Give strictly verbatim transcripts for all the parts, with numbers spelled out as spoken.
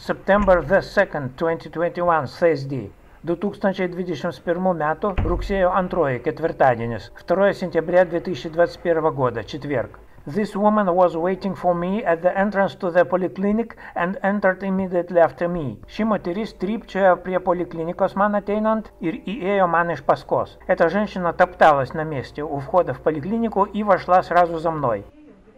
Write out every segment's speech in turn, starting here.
September the second, twenty twenty-one, Thursday. du tūkstančiai dvidešimt pirmų metų rugsėjo antroji, ketvirtadienis, второе сентября две тысячи двадцать первого года, четверг. This woman was waiting for me at the entrance to the polyclinic and entered immediately after me. Ši moteris trypčiojo prie поликлиникos man ateinant ir įėjo man iš paskos. Эта женщина топталась на месте у входа в поликлинику и вошла сразу за мной.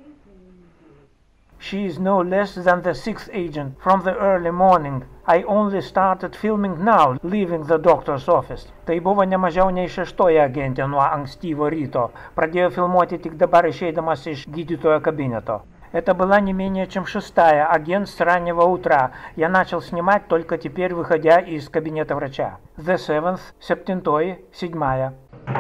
She is no less than the sixth agent from the early morning. I only started filming now, leaving the doctor's office. Tai buvo ne mažiau nei šeštoji agentė nuo ankstyvo ryto. Pradėjo filmuoti tik dabar išeidamas iš gydytojo кабинета. Это была не менее чем шестая агент с раннего утра. Я начал снимать только теперь, выходя из кабинета врача. The seventh, septintoji, седьмая.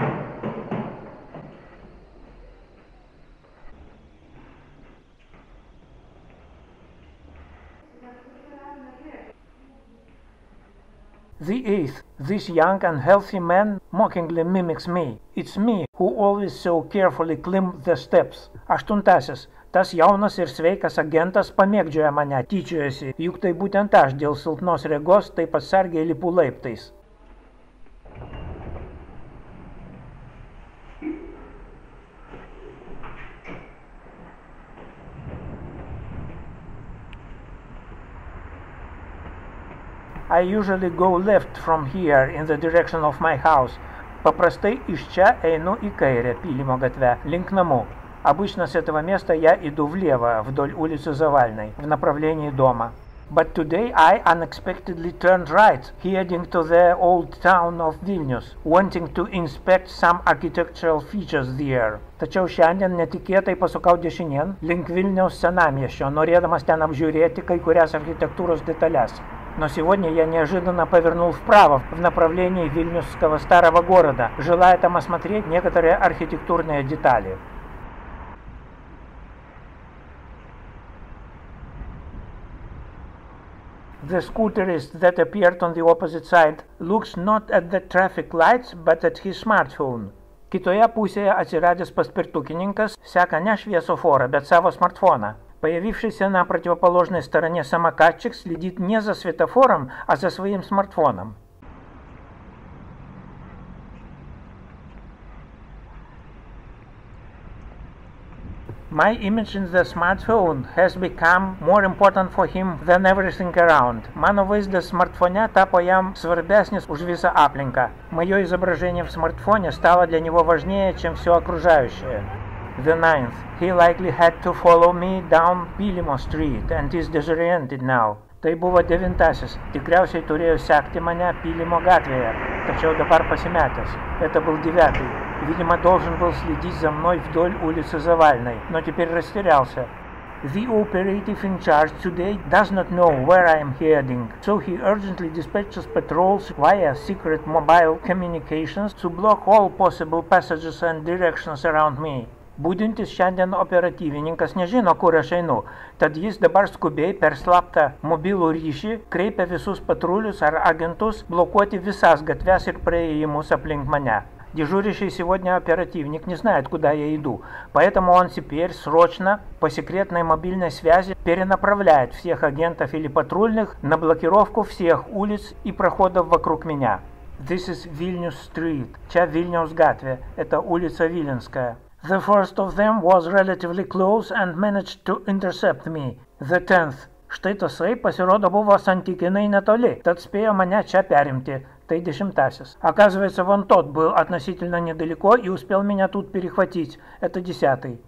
The eighth, this young and healthy man mockingly mimics me. It's me, who always so carefully climb the steps. Aštuntasis, tas jaunas ir sveikas agentas pamėgdžioja mane, tyčiojasi, juk tai būtent aš dėl silpnos regos taip atsargiai lipu laiptais. I usually go left from here in the direction of my house. Paprastai iš čia einu į kairę Пилимо gatve, link namų. Обычно с этого места я иду влево, вдоль улицы Завальной, в направлении дома. But today I unexpectedly turned right, heading to the old town of Vilnius, wanting to inspect some architectural features there. Tačiau šiandien netikėtai pasukau dešinėn, link Vilniaus senamiesčio, norėdamas ten apžiūrėti kai kurias архитектūros деталės. Но сегодня я неожиданно повернул вправо, в направлении Вильнюсского старого города, желая там осмотреть некоторые архитектурные детали. The scooterist that appeared on the opposite side looks not at the traffic lights, but at his smartphone. Kitoje pusėje atsiradęs paspirtukininkas seka ne šviesoforą, bet savo smartfoną. Появившийся на противоположной стороне самокатчик следит не за светофором, а за своим смартфоном. My image in the smartphone has become more important for him than everything around. Mano vaizdas смартфоне tapo jam svarbesnis už visą aplinką. Мое изображение в смартфоне стало для него важнее, чем все окружающее. The ninth, he likely had to follow me down Pylimo Street and is disoriented now. Tai buvo devintasis, tikriausiai turėjo sekti mane Pylimo gatvėje, tačiau dabar pasimetęs. Это был девятый, видимо, должен был следить за мной вдоль улицы Завальной, но теперь растерялся. The operative in charge today does not know where I am heading, so he urgently dispatches patrols via secret mobile communications to block all possible passages and directions around me. Budintis šiandien operatyvininkas nežino, kur aš einu, tad jis dabar skubiai per slaptą mobilų ryšį kreipia visus patrulius ar агентус блокировать visas gatves и проезжаемость aplink меня. Дежурящий сегодня оперативник не знает, куда я иду, поэтому он теперь срочно по секретной мобильной связи перенаправляет всех агентов или патрульных на блокировку всех улиц и проходов вокруг меня. This is Vilnius Street, čia Vilniaus gatvė, это улица Виленская. The first of them was relatively close and managed to intercept me. The tenth. Štai tasai pasirodo buvo santykinai netoli, tad spėjo mane čia perimti. Tai десятый. Оказывается, вон тот был относительно недалеко и успел меня тут перехватить. Это десятый.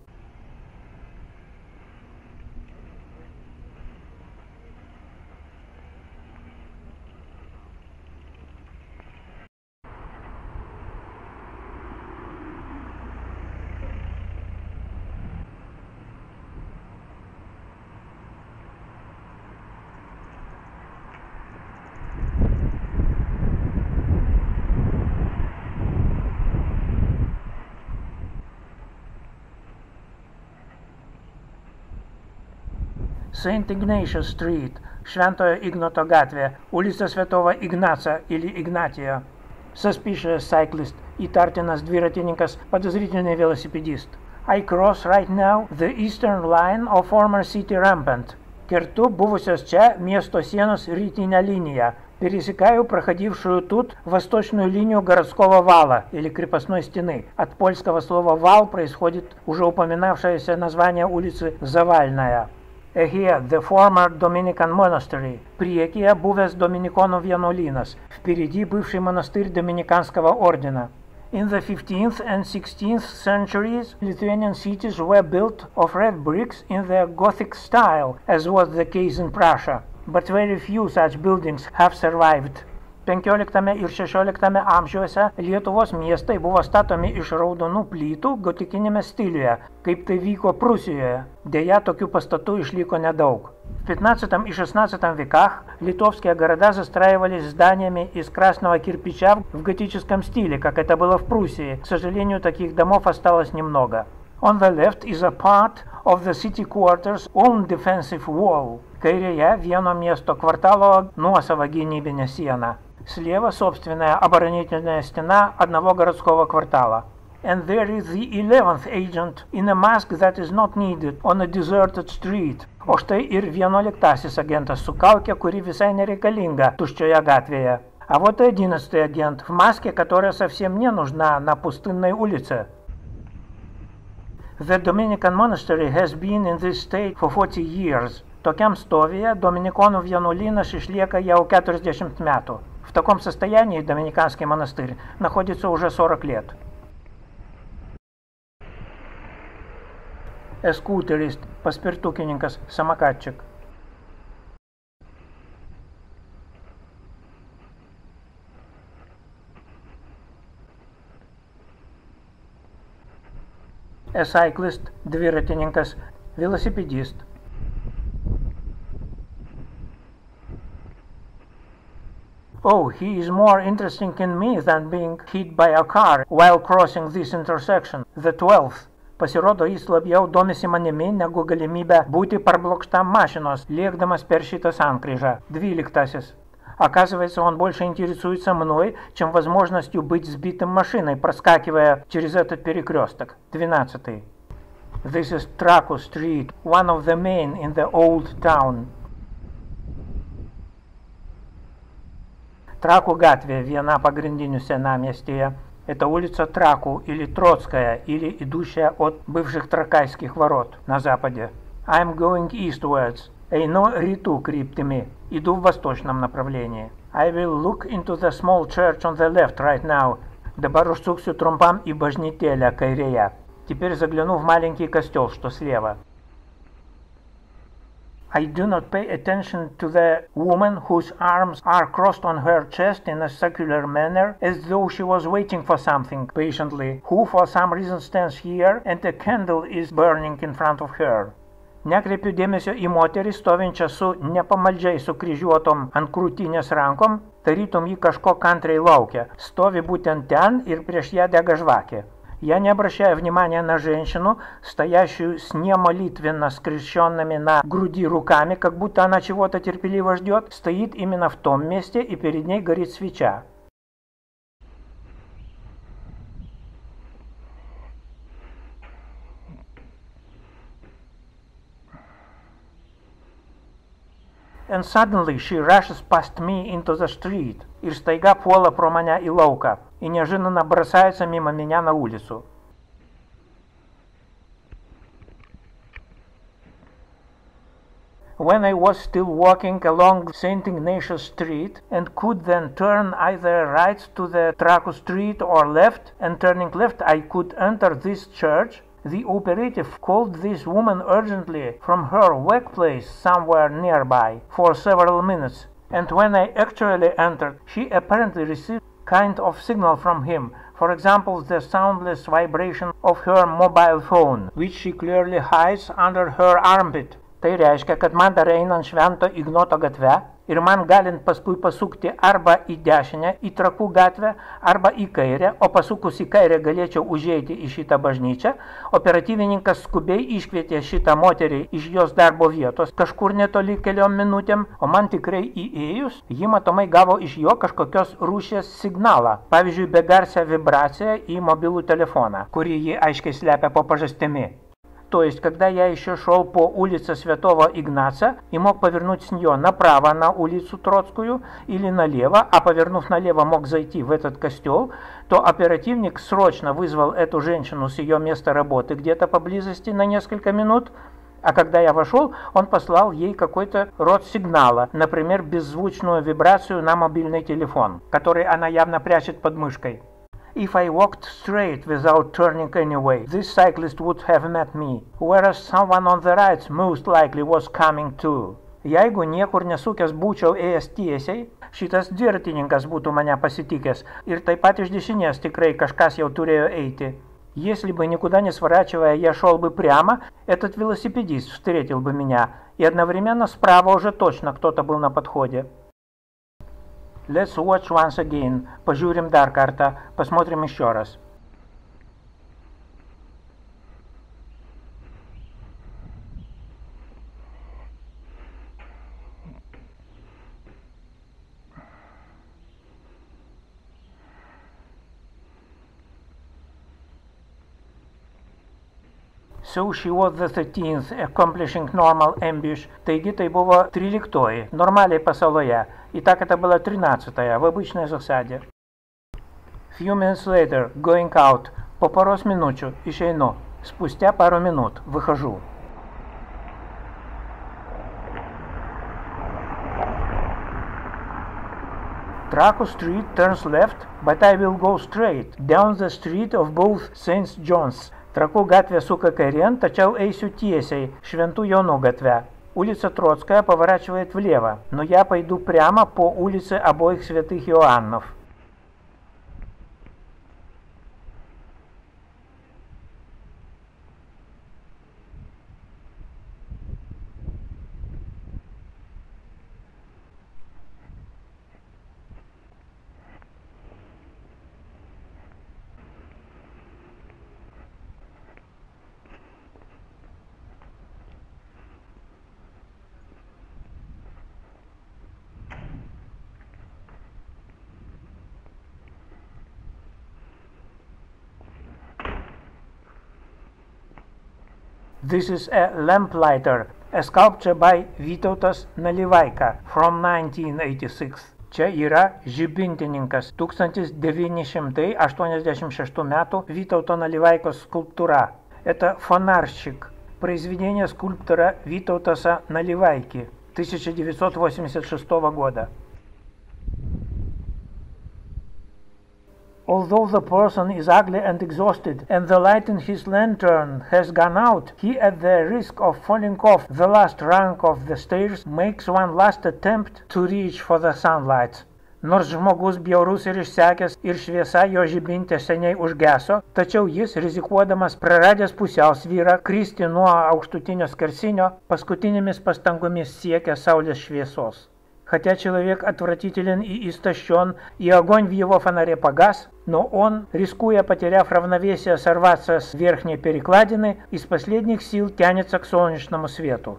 Saint Ignatius Street, Šventojo Ignoto gatvė, улица Святого Игнаца или Игнатия. Suspicious cyclist, įtartinas dviratininkas, подозрительный велосипедист. I cross right now the eastern line of former city rampant. Kertu buvusios čia miesto sienos rytinę линию, пересекаю проходившую тут восточную линию городского вала или крепостной стены. От польского слова «вал» происходит уже упоминавшееся название улицы Завальная. Here, the former Dominican monastery. Priekyje buvęs Dominikonų vienuolynas. Впереди бывший монастырь Доминиканского ордена. In the fifteenth and sixteenth centuries, Lithuanian cities were built of red bricks in the Gothic style, as was the case in Prussia, but very few such buildings have survived. penkioliktame ir šešioliktame amžiuose Lietuvos miestai buvo statomi iš raudonų plytų gotikinėme stiliuje, kaip tai vyko Prusijoje. Deja, tokių pastatų išliko nedaug. В пятнадцатом и шестнадцатом веках литовские города застраивались зданиями из красного кирпича в готическом стиле, как это было в Пруссии. К сожалению, таких домов осталось немного. On the left is a part of the city quarter's own defensive wall. Kairėje vieno miesto kvartalo nuosava gynybinė siena. Слева собственная оборонительная стена одного городского квартала. And there is the eleventh agent in a mask that is not needed on a deserted street. O štai ir vienuoliktasis агентas su kauke, kuri visai нереикалинга tuščioje gatvėje. А вот и одиннадцатый агент в маске, которая совсем не нужна на пустынной улице. The Dominican monastery has been in this state for forty years. Tokiam stovyje Dominikonų vienuolynas išlieka jau keturiasdešimt metų. В таком состоянии Доминиканский монастырь находится уже сорок лет. Эскутерист, paspirtukininkas, самокатчик. A cyclist, dviratininkas, velosipedist. Oh, he is more interesting in me than being hit by a car while crossing this intersection. The twelfth. Pasirodo, jis labiau domisi manimi negu galimybę būti parblokštam mašinos, легdamas per šitą sankryžą. Двенадцатый. Оказывается, он больше интересуется мной, чем возможностью быть сбитым машиной, проскакивая через этот перекресток. двенадцатый. This is Traku Street, one of the main in the old town. Traku gatvė, viena pagrindinių senamiestyje. Это улица Траку или Троцкая, или идущая от бывших Тракайских ворот на западе. I'm going eastwards. Einu rytų kryptimi. Иду в восточном направлении. I will look into the small church on the left right now. Dabar užsuksiu trumpam į bažnytėlę kairėje. Теперь загляну в маленький костел, что слева. I do not pay attention to the woman whose arms are crossed on her chest in a circular manner, as though she was waiting for something patiently, who for some reason stands here and a candle is burning in front of her. Nekreipiu dėmesio į moterį stovinčią su nepamaldžiai sukryžiuotom ant krūtinės rankom, tarytum ji kažko kantriai laukia, stovi būtent ten ir prieš ją dega žvakė. Я не обращаю внимания на женщину, стоящую с немолитвенно скрещенными на груди руками, как будто она чего-то терпеливо ждет, стоит именно в том месте, и перед ней горит свеча. And suddenly she rushes past me into the street. Ir staiga puola pro mane į lauką. И неожиданно бросается мимо меня на улицу. When I was still walking along Saint Ignatius Street and could then turn either right to the Traku Street or left, and turning left I could enter this church, the operative called this woman urgently from her workplace somewhere nearby for several minutes, and when I actually entered, she apparently received kind of signal from him, for example, the soundless vibration of her mobile phone, which she clearly hides under her armpit. Tai reiškia, kad man dar einant Švento Ignoto gatve ir man galint paskui pasukti arba į dešinę, į Trakų gatvę, arba į kairę, o pasukus į kairę galėčiau užeiti į šitą bažnyčią, operatyvininkas skubiai iškvietė šitą moterį iš jos darbo vietos kažkur netoli keliom minutėm, o man tikrai įėjus, ji matomai gavo iš jo kažkokios rūšies signalą, pavyzdžiui, begarsę vibraciją į mobilų telefoną, kurį ji aiškiai slepia po pažastimi. То есть, когда я еще шел по улице Святого Игнаца и мог повернуть с нее направо на улицу Троцкую или налево, а повернув налево мог зайти в этот костел, то оперативник срочно вызвал эту женщину с ее места работы где-то поблизости на несколько минут, а когда я вошел, он послал ей какой-то род сигнала, например, беззвучную вибрацию на мобильный телефон, который она явно прячет под мышкой. If I walked straight without turning anyway, this cyclist would have met me, whereas someone on the right most likely was coming too. Jeigu niekur nesukęs būčiau ėjęs tiesiai, šitas dviratininkas būtų mane pasitikęs, ir taip pat iš dešinės tikrai kažkas jau turėjo eiti. Если бы никуда не сворачивая я шел бы прямо, этот велосипедист встретил бы меня, и одновременно справа уже точно кто-то был на подходе. Let's watch once again. Пожурим дар карта. Посмотрим еще раз. So she was the thirteenth, accomplishing normal ambush. Taigi tai buvo tryliktoji, normaliai pasaloje. И так это была тринадцатая, в обычной засаде. Few minutes later, going out. По поros minučių, išeinu. Спустя пару минут, выхожу. Trakų street turns left, but I will go straight, down the street of both Saint John's. Trakų gatvė suka kairен, tačiau eisiu tiesiai, Швенту Jonų gatve. Улица Троцкая поворачивает влево, но я пойду прямо по улице обоих святых Иоаннов. This is a lamplighter, a sculpture by Vytautas Nalivaika from nineteen eighty-six. Čia yra žibintininkas tūkstantis devyni šimtai aštuoniasdešimt šeštų metų Vytauto Nalivaikos скульптура. Это фонарщик. Произведение скульптора Витаутаса Наливайки тысяча девятьсот восемьдесят шестого года. Although the person is ugly and exhausted, and the light in his lantern has gone out, he, at the risk of falling off the last rung of the stairs, makes one last attempt to reach for the sunlight. Nors žmogus bjaurus ir išsekęs ir šviesa jo žibinte seniai užgeso, tačiau jis, rizikuodamas praradęs pusiausvyrą, kristi nuo aukštutinio skersinio, paskutinėmis pastangomis siekia saulės šviesos. Хотя человек отвратителен и истощен, и огонь в его фонаре погас, но он, рискуя, потеряв равновесие, сорваться с верхней перекладины, из последних сил тянется к солнечному свету.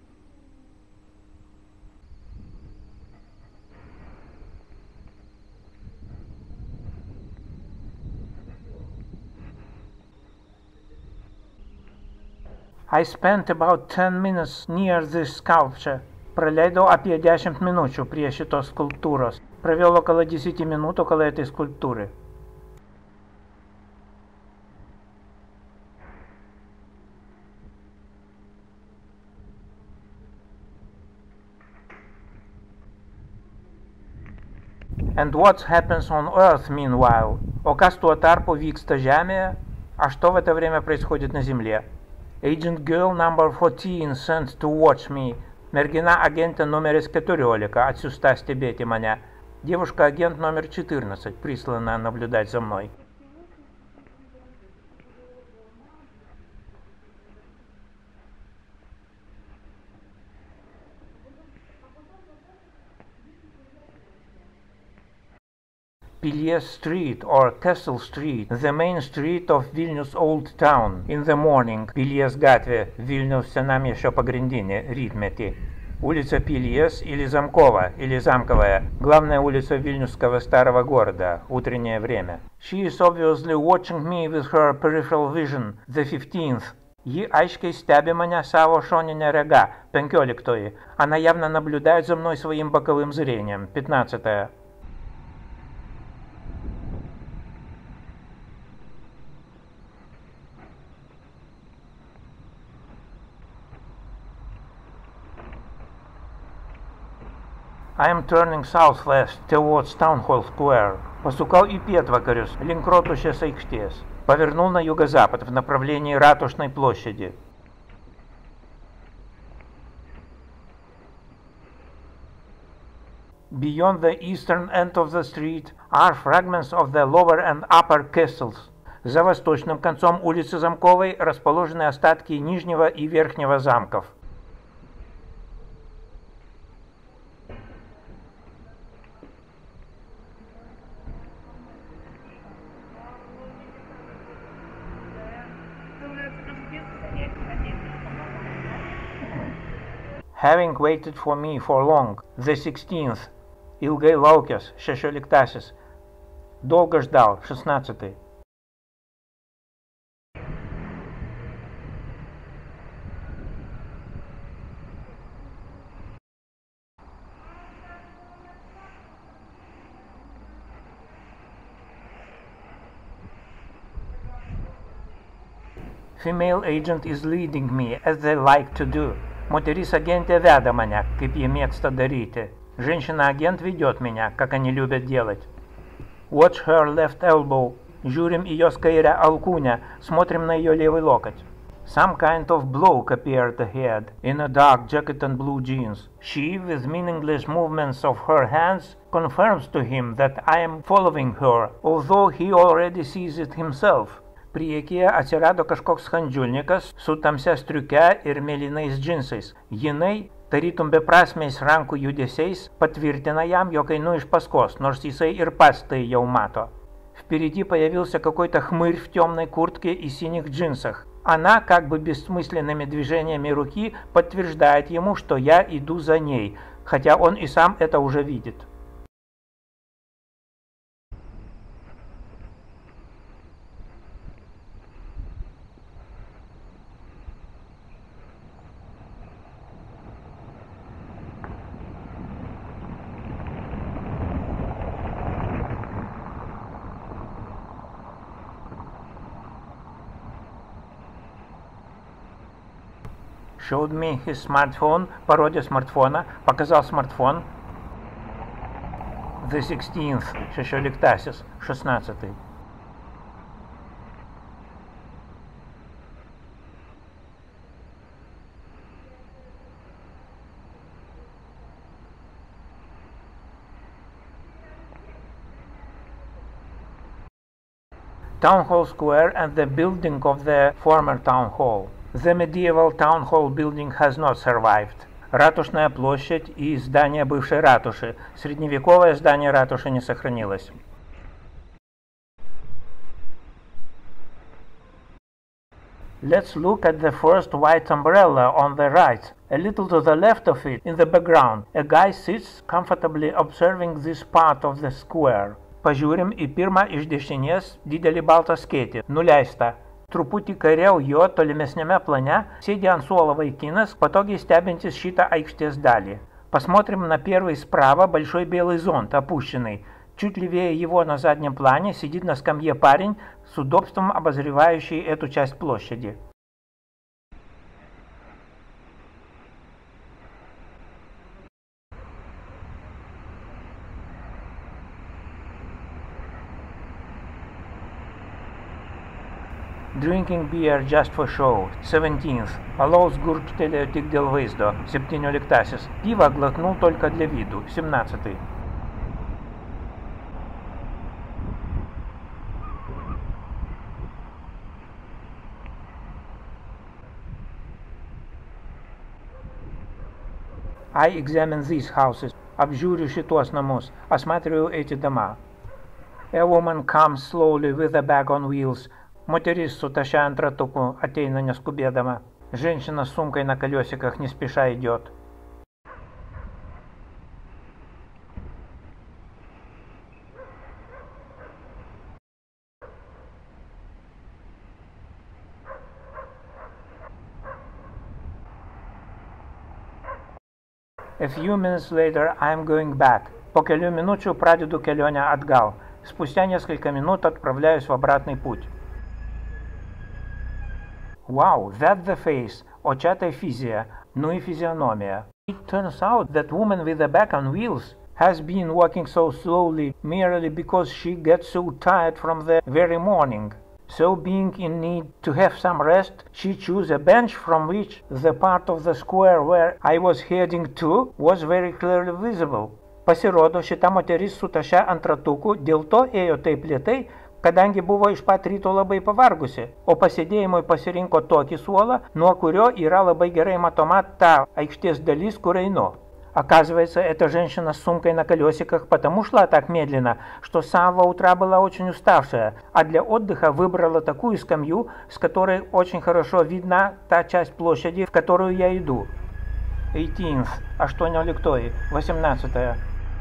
I spent about ten minutes near this sculpture. Пролейдал apie dešimt minučių prie šitos skulptūros. Провел около десяти минут около этой скульптуры. And what happens on Earth meanwhile? O kas tuo tarpu vyksta Žemėje? А что в это время происходит на Земле? Agent Girl number fourteen sent to watch me. Mergina agentė numeris keturiolika, atsiųsta stebėti mane. Девушка-агент номер четырнадцать, прислана наблюдать за мной. Pilies Street or Castle Street, the main street of Vilnius Old Town, in the morning. Pilies gatvė, Vilniaus senamiesčio pagrindinė, rytmetį. Улица Пильес или Замкова, или Замковая, главная улица Вильнюсского старого города, утреннее время. She is obviously watching me with her peripheral vision, the fifteenth. Ji aiškiai stebi mane savo шонине рога, пятнадцатое. Она явно наблюдает за мной своим боковым зрением, пятнадцатое. I am turning southwest towards Town Hall Square. Pasukau į pietvakarius, link Rotušės aikštės. Повернул на юго-запад в направлении Ратушной площади. Beyond the eastern end of the street are fragments of the lower and upper castles. За восточным концом улицы Замковой расположены остатки Нижнего и Верхнего замков. Having waited for me for long, the sixteenth, ilgai laukęs, šešioliktasis, долго ждал, шестнадцатый. Female agent is leading me, as they like to do. Moteris agentė veda mane, kaip jie mėgsta daryti. Женщина-агент ведет меня, как они любят делать. Watch her left elbow. Žiūrim į jos kairę alkūnę, смотрим на ее левый локоть. Some kind of bloke appeared ahead, in a dark jacket and blue jeans. She, with meaningless movements of her hands, confirms to him that I am following her, although he already sees it himself. Priekyje atsirado kažkoks handžiulnikas su tamsia striuke ir mėlynais džinsais. Jinai, tarytum beprasmiais rankų judesiais, patvirtina jам, jog einu iš paskos, nors jisai ir pats tai jau mato. Впереди появился какой-то хмырь в темной куртке и синих джинсах. Она, как бы бессмысленными движениями руки, подтверждает ему, что я иду за ней, хотя он и сам это уже видит. Showed me his smartphone, пародия смартфона, показал смартфон. The sixteenth, шешеликтасис, шестнадцатый. Town Hall Square and the building of the former town hall. The medieval town hall building has not survived. Ратушная площадь и здание бывшей ратуши. Средневековое здание ратуши не сохранилось. Let's look at the first white umbrella on the right. A little to the left of it, in the background, a guy sits comfortably observing this part of the square. Pažiūrim į pirmą iš dešinės didelį baltą skėtį, nuleistą. Truputį kairiau jo tolimesnėme plane sėdi ant suolo vaikinas, patogiai stebintis шитą aikštės даль. Посмотрим на первый справа большой белый зонт, опущенный. Чуть левее его на заднем плане сидит на скамье парень, с удобством обозревающий эту часть площади. Drinking beer just for show. seventeenth. Alaus gurkštelėjo tik dėl vaizdo. septynioliktasis. Пиво глотнул только для виду. семнадцатый. I examine these houses. Apžiūriu šitos namus. Осматриваю эти дома. A woman comes slowly with a bag on wheels. Moteris su taše ant ratukų ateina neskubėdama. Женщина с сумкой на колесиках не спеша идет. A few minutes later I'm going back. По kelių minučių pradedu kelionę atgal. Спустя несколько минут отправляюсь в обратный путь. Wow, that's the face. O čia tai fizija. Nu į fizionomiją. It turns out that woman with the back on wheels has been walking so slowly merely because she gets so tired from the very morning. So being in need to have some rest, she chose a bench from which the part of the square where I was heading to was very clearly visible. Pasirodo, šita moteris su tašia ant ratukų dėl to ėjo taip lėtai, kadangi buvo iš pat ryto labai pavargusi, о pasėdėjimui pasirinko tokį suolą, nuo kurio yra labai gerai matoma та aikštės dalis, kur einu. Оказывается, эта женщина с сумкой на колесиках потому шла так медленно, что с самого утра была очень уставшая, а для отдыха выбрала такую скамью, с которой очень хорошо видна та часть площади, в которую я иду. eighteenth. aštuonioliktoji. восемнадцатая.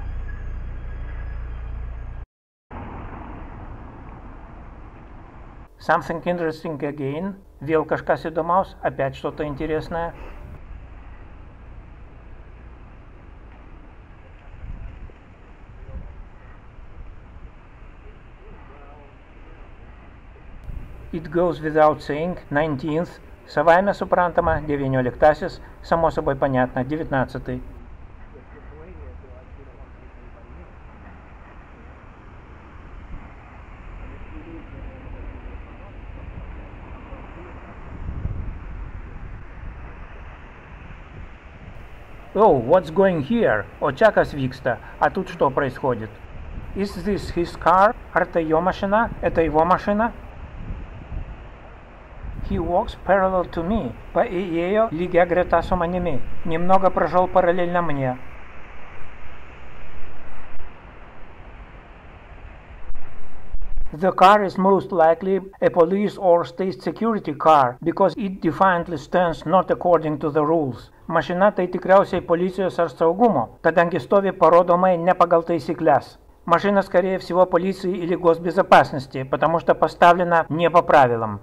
Something interesting again. Vėl kažkas įdomaus, опять что-то интересное. It goes without saying, nineteenth. Савайме супрантама, девятнадцатый. Само собой понятно, девятнадцатый. Oh, what's going here? О, čia kas vyksta? А тут что происходит? Is this his car? Ar tai jo mašina? Это его машина? He walks parallel to me. Paėjo lygia greta su manimi. Немного прошел параллельно мне. The car is most likely a police or state security car, because it defiantly stands not according to the rules. Mašina tai tikriausiai policijos ar saugumo, kadangi stovi parodomai ne pagal taisyklės. Машина, скорее всего, полиции или госбезопасности, потому что поставлена не по правилам.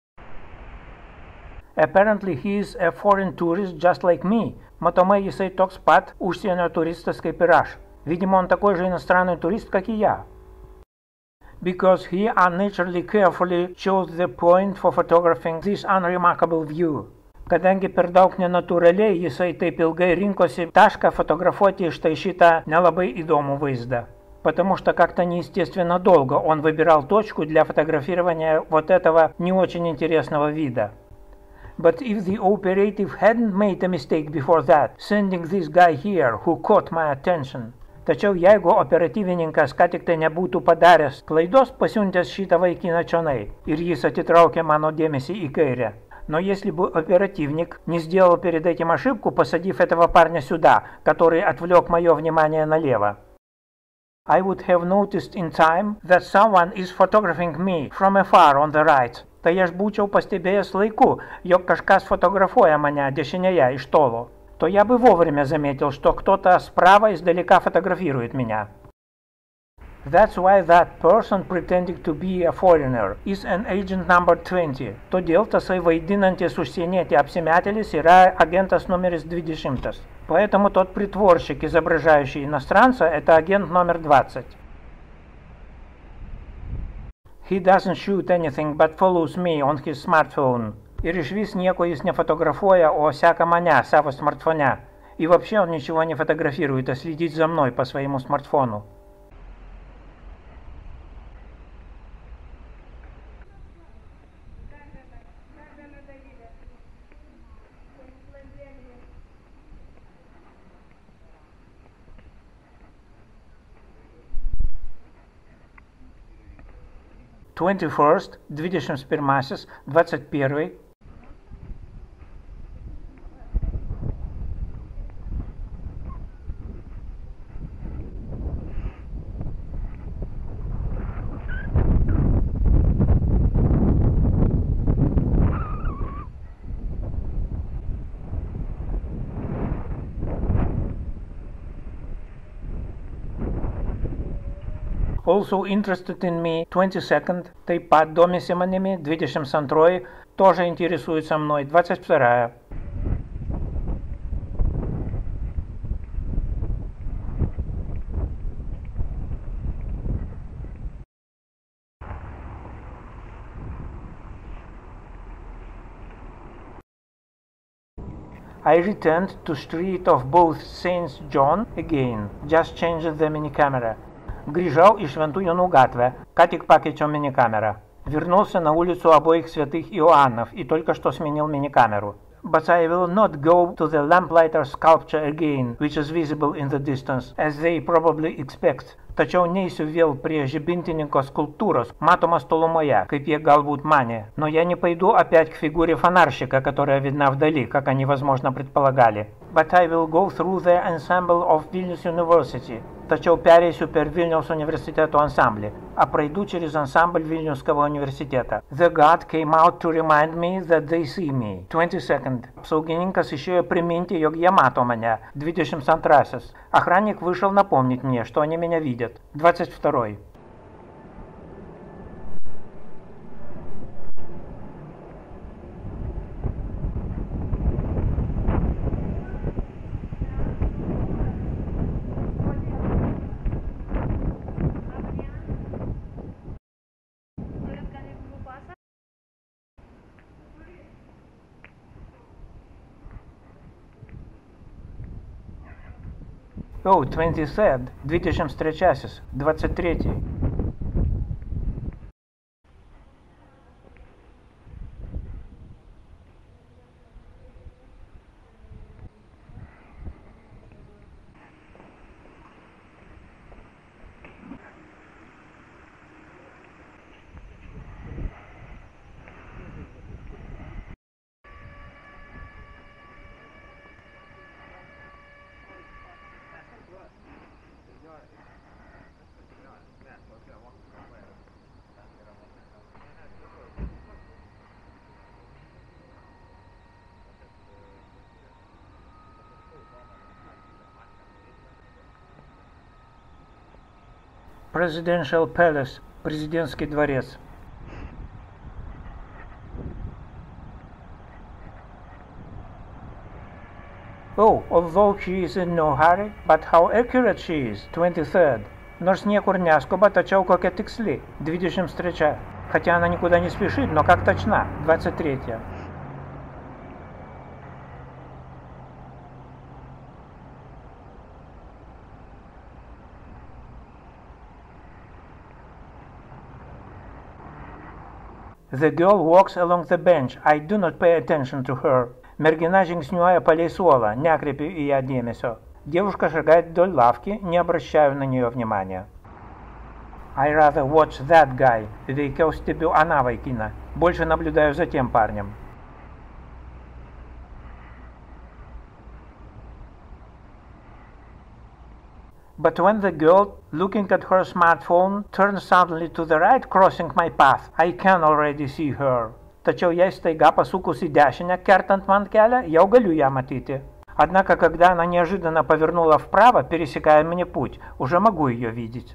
Apparently he is a foreign tourist just like me. Matomai jisai toks pat užsienio turistas kaip ir aš. Видимо, он такой же иностранный турист, как и я. Because he unnaturally carefully chose the point for photographing this unremarkable view. Kadangi per daug nenatūraliai jisai taip ilgai rinkosi tašką фотографуoti štai šitą nelabai įdomų vaizdą. Потому что как-то неестественно долго он выбирал точку для фотографирования вот этого не очень интересного вида. But if the operative hadn't made a mistake before that, sending this guy here who caught my attention. Tačiau jeigu operatyvininkas ką tik tai nebūtų padaręs klaidos, pasiuntęs šitą vaikiną čionai, ir jis atitraukė mano dėmesį į kairę. Но если бы оперативник не сделал перед этим ошибку, посадив этого парня сюда, который отвлек мое внимание налево, I would have noticed in time that someone is photographing me from afar on the right. Tai aš būčiau pastebėjęs laiku, jog kažkas фотографуя меня дешинея iš tolo. То я бы вовремя заметил, что кто-то справа издалека фотографирует меня. That's why that person pretending to be a foreigner is an agent number twenty. Todėl tasai vaidinantis užsienietį apsimetėlis yra агентас numeris двадцать. Поэтому тот притворщик, изображающий иностранца, это агент номер двадцать. He doesn't shoot anything but follows me on his smartphone. Ir išvis nieko jis nefotografuoja, о сяка меня сavo смартфоне. И вообще он ничего не фотографирует, а следит за мной по своему смартфону. twenty-first, двадцать первый, двадцать первый. Also interested in me, twenty-second, taip pat domisi manimi, двадцать второй, тоже интересуется мной, двадцать вторая. I returned to street of both Saint John again, just changed the mini-camera. Grįžau į Šventų Jonų gatvę, ką tik pakeičiau mини-камерą. Вернулся на улицу обоих святых Иоаннов и только что сменил мини-камеру. But I will not go to the lamplighter sculpture again, which is visible in the distance, as they probably expect. Tačiau neisiu vėl prie žibintininko скульптурос, маtomos tolumoje, kaip jie galbūt манė. Но я не пойду опять к фигуре фонарщика, которая видна вдали, как они, возможно, предполагали. But I will go through the ensemble of Vilnius University. Tačiau pereisiu per Vilniaus universiteto ansamblį, а пройду через ансамбль Вильнюсского университета. The guard came out to remind me that they see me. twenty-second. Apsaugininkas išėjo priminti, jog jie mato mane. двадцать antrasis. Охранник вышел напомнить мне, что они меня видят. двадцать второй. Oh, twenty-third. двадцать третий. двадцать третий. Presidential Palace, президентский дворец. Oh, although she is in no hurry, but how accurate she is, twenty-third. Nors niekur neskuba, tačiau kokia tiksli, двадцать третья. Хотя она никуда не спешит, но как точна, двадцать третья. The girl walks along the bench. I do not pay attention to her. Mergina žingsniuoja palei suolą, nekreipiu į ją dėmesio. Девушка шагает вдоль лавки, не обращаю на нее внимания. I rather watch that guy. Veikiau stebiu aną vaikiną. Больше наблюдаю за тем парнем. But when the girl, looking at her smartphone, turns suddenly to the right, crossing my path, I can already see her. Tačiau jei staiga пasukus į дешинę, kertant man kelią, jau galiu ją матити. Однако, когда она неожиданно повернула вправо, пересекая мне путь, уже могу ее видеть.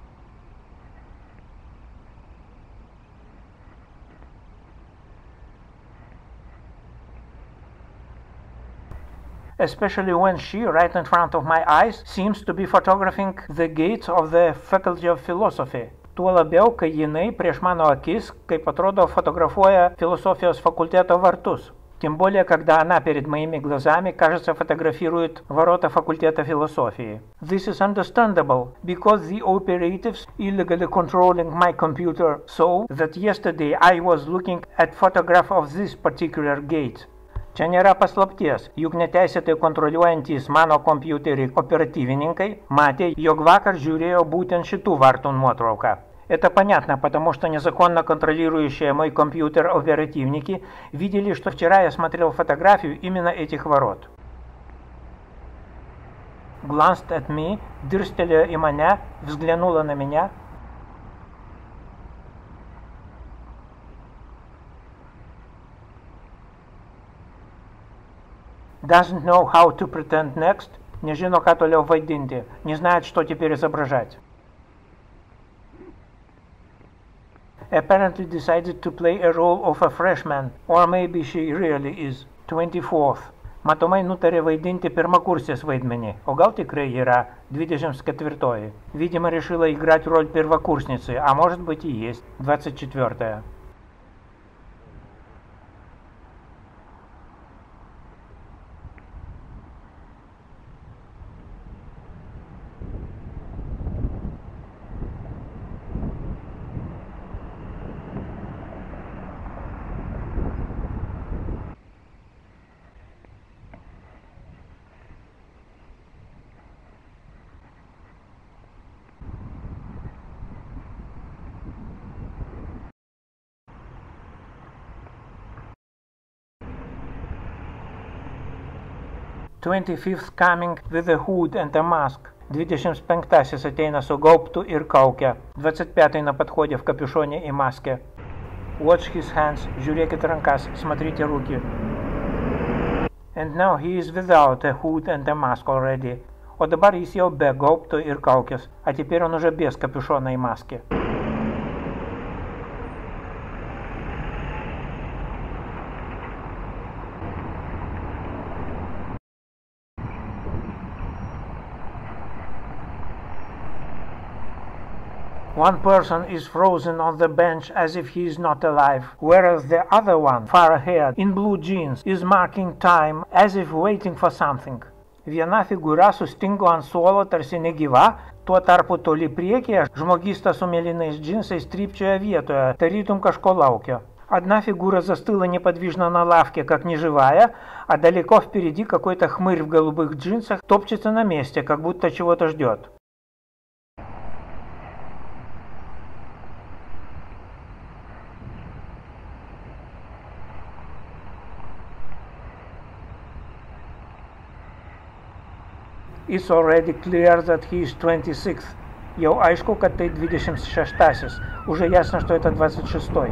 Especially when she, right in front of my eyes, seems to be photographing the gates of the Faculty of Philosophy. Tuo labiau, kai jinai prieš mano akis, kaip atrodo, фотографуя философijos факультета вартус. Тем более, когда она перед моими глазами, кажется, фотографирует ворота факультета философии. This is understandable, because the operatives illegally controlling my computer so that yesterday I was looking at photograph of this particular gate. Čia nėra paslapties, juk neteisėtai kontroliuojantys mano kompiuterį operatyvininkai matė, jog vakар žiūrėjo būtent šitų vartų nuotrauką. Это понятно, потому что незаконно контролирующие мой компьютер оперативники видели, что вчера я смотрел фотографию именно этих ворот. Glanced at me, дырстелила и меня, взглянула на меня. Doesn't know how to pretend next, не žino, ką toliau vaidinti, не знает, что теперь изображать. Apparently decided to play a role of a freshman, or maybe she really is. twenty-fourth. Matomai nutarė vaidinti первокурсės vaidmenį, о gal tikrai yra двадцать четвертая. Видимо, решила играть роль первокурсницы, а может быть и есть двадцать четвёртая. twenty-fifth coming with a hood and a mask. dvidešimt penktasis ateina su gaubtu ir kauke. dvidešimt пятый на подходе в капюшоне и маске. Watch his hands. Žiūrėkit rankas. Смотрите руки. And now he is without a hood and a mask already. O dabar jis jau be gaubto ir kaukės. A теперь он уже без капюшона и маски. One person is frozen on the bench as if he is not alive, whereas the other one, far ahead, in blue jeans, is marking time as if waiting for something. Viena figūra sustingo ant suolo tarsi negyva, tuo tarpu toli priekyje žmogysta su mėlynais džinsais trypčioja vietoje, tarytum kažko laukia. Одна фигура застыла неподвижно на лавке, как неживая, а далеко впереди какой-то хмырь в голубых джинсах топчется на месте, как будто чего-то ждет. It's already clear that he is twenty-sixth. Jau aišku, kad tai dvidešimt šeštasis. Уже ясно, что это двадцать шестой.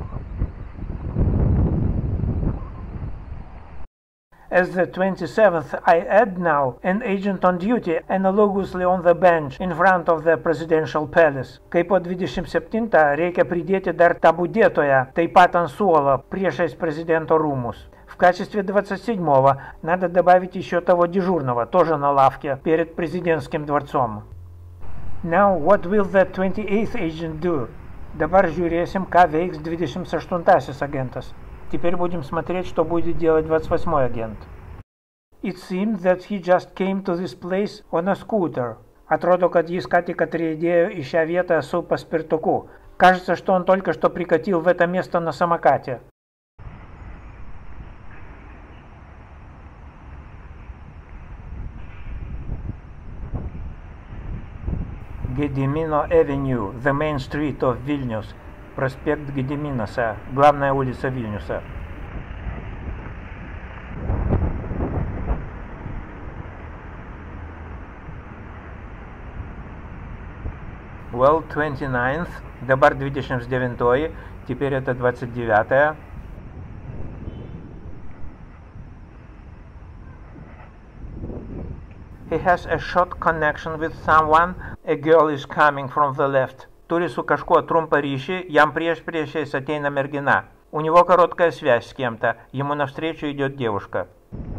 As the twenty-seventh, I add now an agent on duty analogously on the bench in front of the presidential palace. Kaip po dvidešimt septintą reikia pridėti dar tą budėtoją, taip pat ant suolo, priešais prezidento rūmus. В качестве двадцать седьмого надо добавить еще того дежурного, тоже на лавке, перед президентским дворцом. Now, what will the twenty-eighth agent do? Dabar žiūrėsim, ką veiks dvidešimt aštuntasis agentas. Теперь будем смотреть, что будет делать двадцать восьмой агент. It seems that he just came to this place on a scooter. Atrodo, kad jis ką tik atriedėjo į šią vietą su paspirtuku. Кажется, что он только что прикатил в это место на самокате. Gedimino Avenue, the main street of Vilnius. Проспект Гедиминаса, главная улица Вильнюса. Well, twenty-ninth, dabar dvidešimt devintoji, теперь это двадцать девятая. He has a short connection with someone. A girl is coming from the left. Turi su kažkuo trumpą ryšį, jam prieš priešais ateina mergina. У него короткая связь с кем-то, ему навстречу идет девушка.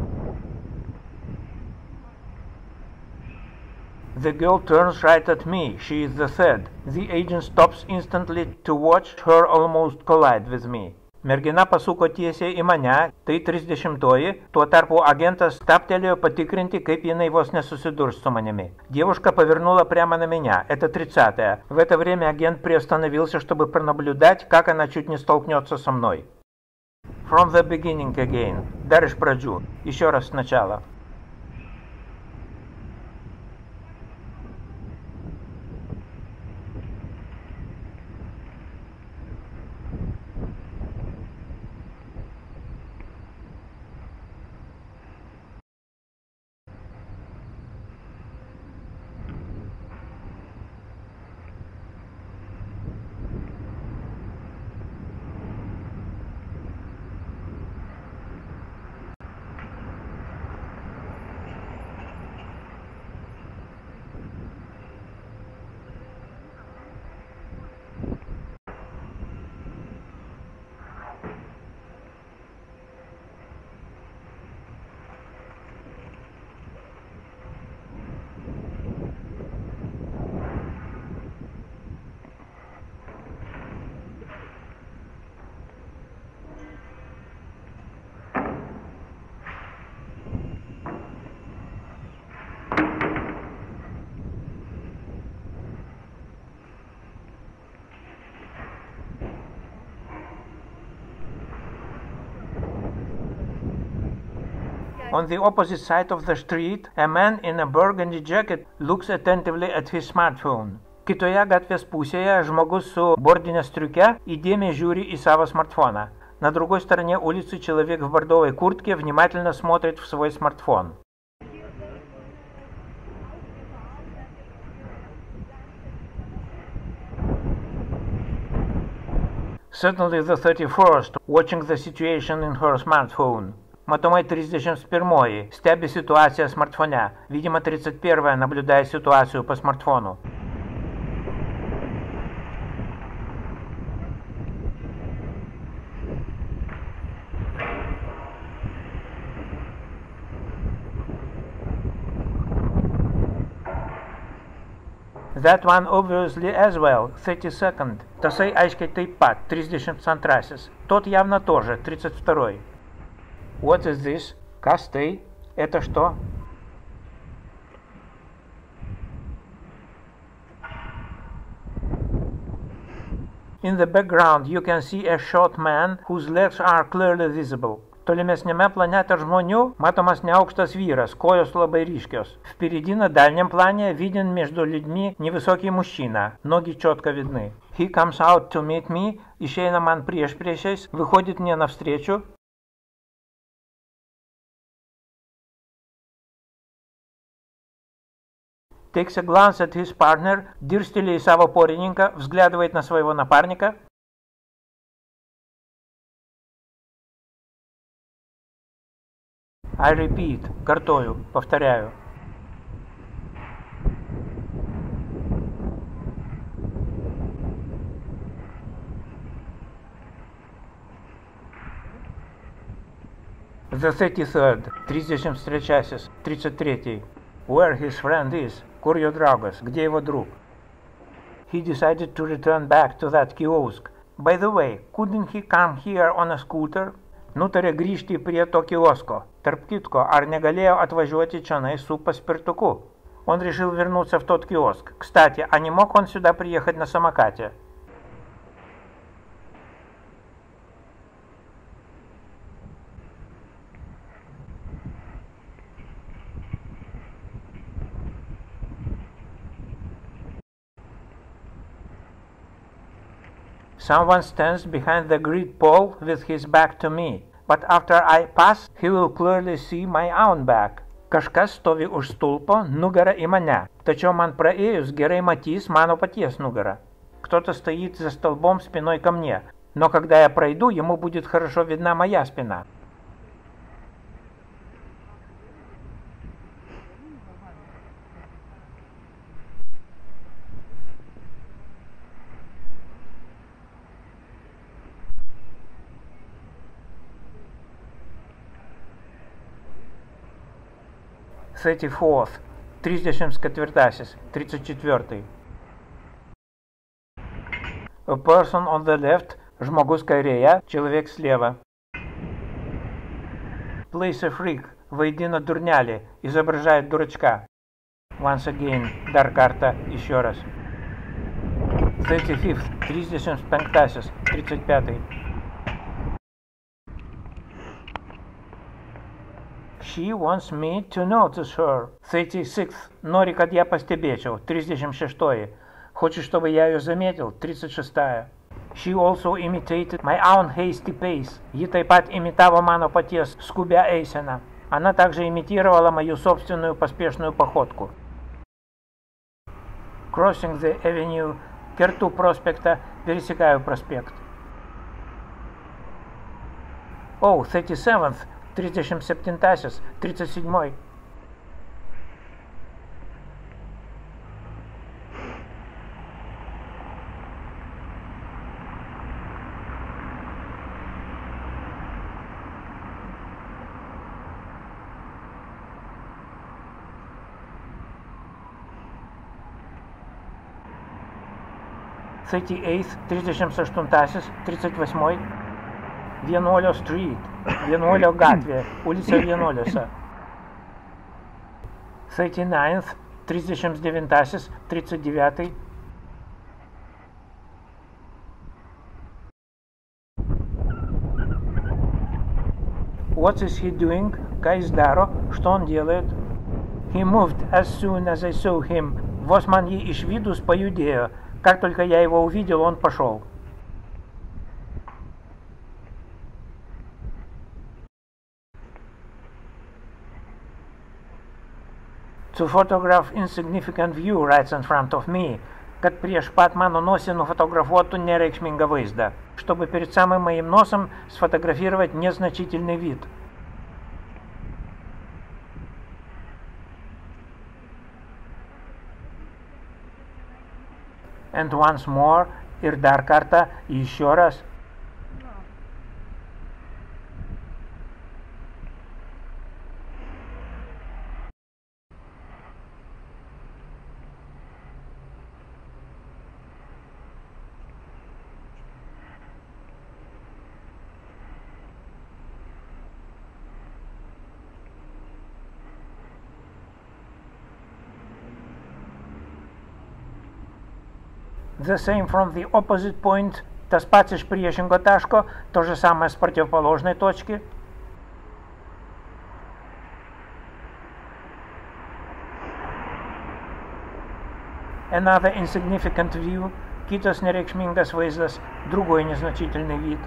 The girl turns right at me. She is the third. The agent stops instantly to watch her almost collide with me. Mergina pasuko tiesiai į mane, tai trisdešimtoji, tuo tarpu агентас стапtelėjo patikrinti, kaip jinai vos неsusидурс с маними. Девушка повернула прямо на меня, это тридцатая. В это время агент приостановился, чтобы пронаблюдать, как она чуть не столкнется со мной. From the beginning again. Dar iš pradžių. Еще раз сначала. On the opposite side of the street, a man in a burgundy jacket looks attentively at his smartphone. Kitoje gatvės pusėje žmogus su бordине striuke įdėmiai žiūri į savo смартфона. На другой стороне улицы человек в бордовой куртке внимательно смотрит в свой смартфон. Suddenly the thirty-first, watching the situation in her smartphone. Matomai тридцать первый, stebi situaciją smartfone. Видимо, тридцать первая, наблюдая ситуацию по смартфону. That one obviously as well, thirty-second. Tasai aiškiai taip pat, тридцать antrasis. Тот явно тоже, тридцать второй. What is this? Kas tai? Это что? In the background you can see a short man whose legs are clearly visible. Tolimesniame plane tarp žmonių matomas neaukštas vyras, kojos labai ryškios. Впереди на дальнем плане виден между людьми невысокий мужчина, ноги четко видны. He comes out to meet me, išeina man priešpriešiais, выходит мне навстречу. Takes a glance at his partner, дырстили į savo porininką, взглядывает на своего напарника. I repeat, картою, повторяю. The thirty-third, тридцать trečiasis, тридцать третий. Where his friend is, kur jo draugas, где его друг. He decided to return back to that kiosk. By the way, couldn't he come here on a scooter? Nutarė grįžti prie to kiosko. Tarp kitko, ar негалėjo отваживать чанай su paspirtuku? Он решил вернуться в тот киоск. Кстати, а не мог он сюда приехать на самокате? Someone stands behind the grid pole with his back to me, but after I pass, he will clearly see my own back. Kažkas stovi už stulpo, nugara į mane, tačiau man praėjus gerai matys mano paties nugarą. Кто-то стоит за столбом спиной ко мне, но когда я пройду, ему будет хорошо видна моя спина. thirty-fourth, тридцать четвертasis, тридцать четвертый. A person on the left, žmogus kairėje, человек слева. Plays a freak, vaidina durnelį, изображает дурачка. Once again, dar kartą, еще раз. thirty-fifth, тридцать пятasis, тридцать пятый. She wants me to notice her. thirty-sixth. Nori, kad ją pastebėčiau. тридцать шестой. Хочет, чтобы я ее заметил. тридцать шестая. She also imitated my own hasty pace. Ji taip pat imitavo mano paties skubią eiseną. Она также имитировала мою собственную поспешную походку. Crossing the avenue. Керту проспекта. Пересекаю проспект. Oh, thirty-seventh. тридцать septintasis, тридцать седьмой. thirty-eighth, тридцать aštuntasis, тридцать восьмой. Vienuolio Street, Vienuolio gatvė, ulica Vienuoliuose. thirty-ninth, тридцать девятasis, тридцать девятый. What is he doing? Ką jis daro? Что он делает? He moved as soon as I saw him. Vos man jį išvydus pajudėjo. Как только я его увидел, он пошел. To photograph insignificant view right in front of me. kad prieš pat mano nosį nufotografuotų неreikšmingą vaizdą, чтобы перед самым моим носом сфотографировать незначительный вид. And once more, ir dar kartą, еще раз. The same from the opposite point, tas pats iš priešingo taško, то же самое с противоположной точки. Another insignificant view, kitas nereikšmingas vaizdas, другой незначительный вид.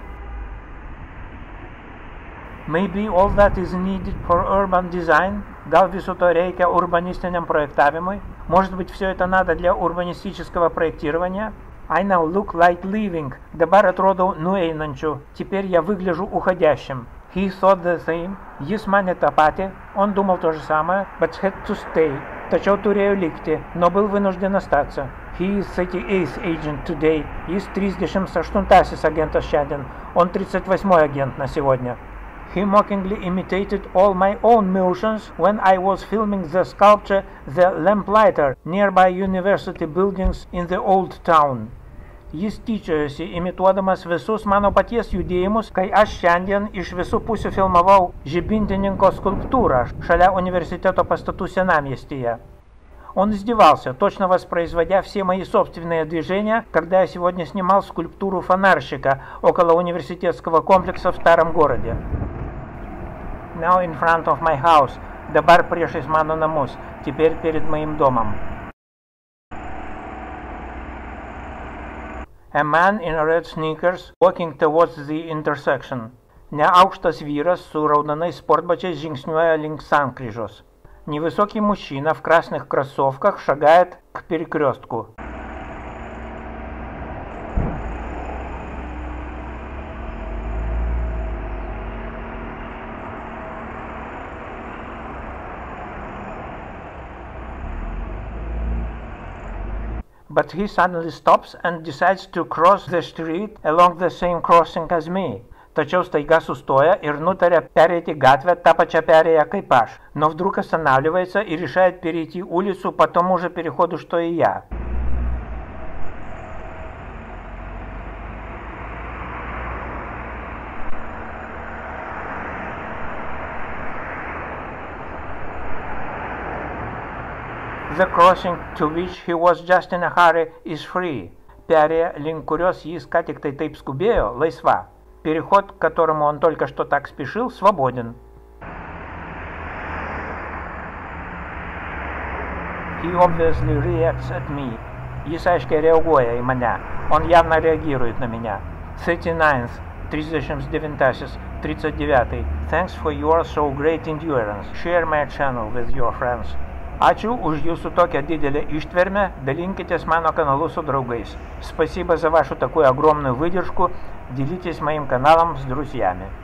Maybe all that is needed for urban design, gal viso to reikia urbanistiniam projektavimui. Может быть, все это надо для урбанистического проектирования? I now look like leaving. Dabar atrodau nueinančiu. Теперь я выгляжу уходящим. He thought the same. Jis manė tą patį. Он думал то же самое. But had to stay. Tačiau turėjo likti. Но был вынужден остаться. He is thirty-eighth agent today. Jis тридцать aštuntasis agentas šiandien. Он тридцать восьмой агент на сегодня. He mockingly imitated all my own motions when I was filming the sculpture The Lamplighter nearby university buildings in the old town. Jis tyčiojosi, imituodamas visus mano paties judėjimus, kai aš šiandien iš visų pusių filmavau žibintininko skulптурą šalia университета pastatų senamiestyje. Он издевался, точно воспроизводя все мои собственные движения, когда я сегодня снимал скульптуру фонарщика около университетского комплекса в старом городе. Now in front of my house. Dabar priešais mano namus. Теперь перед моим домом. A man in red sneakers walking towards the intersection. Неaukštas vyras su raudonais sportbačiais žingsniuoja link sankryžos. Невысокий мужчина в красных кроссовках шагает к перекрестку. But he suddenly stops and decides to cross the street along the same crossing as me. Tačiau staiга сустоя ir nutarė перейти gatvę tą pačią перея kaip aš. Но вдруг останавливается и решает перейти улицу по тому же переходу, что и я. The crossing to which he was just in a hurry is free. Перея, link kurios jis ką tik tai taip skubėjo, laisva. Переход, к которому он только что так спешил, свободен. He obviously reacts at me. Jis aiškiai reaguoja į mane. Он явно реагирует на меня. thirty-ninth, тридцать девятый, тридцать девятый. Thanks for your so great endurance. Share my channel with your friends. Ačiū už jūsų tokią диделę ištvermę, делинкитесь мано каналу с другais. Спасибо за вашу такую огромную выдержку, делитесь моим каналом с друзьями.